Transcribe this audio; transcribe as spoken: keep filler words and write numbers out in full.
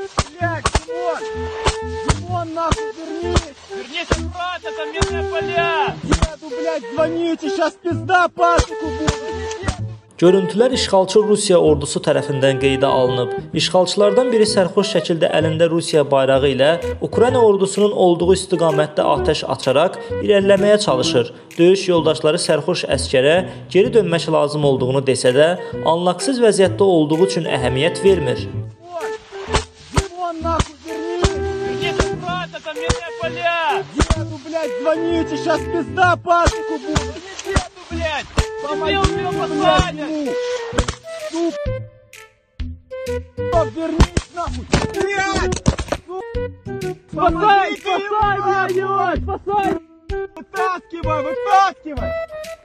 Блядь, Димон! Димон, нахуй, вернись! Вернись обратно, там мирные поля! Деду, блядь, звоните, сейчас пизда пасеку будет! Görüntülər işğalçı Rusiya ordusu tərəfindən qeydə alınıb. İşğalçılardan biri sərxoş şəkildə əlində Rusiya bayrağı ilə Ukrayna ordusunun olduğu istiqamətdə atəş açaraq irəliləməyə çalışır. Döyüş yoldaşları sərxoş əskərə geri dönmək lazım olduğunu desə də, anlaqsız vəziyyətdə olduğu üçün əhəmiyyət vermir. Димон, нахуй, вернись! Вернись обратно, там мирные поля! Деду, блядь, звоните, сейчас пизда пасеку будет! Деду, блядь! Помоги, Тебе его посадят! Сука, вернись, нахуй! Блядь! Спасай, Спасай, блядь, спасай! Вытаскивай, вытаскивай!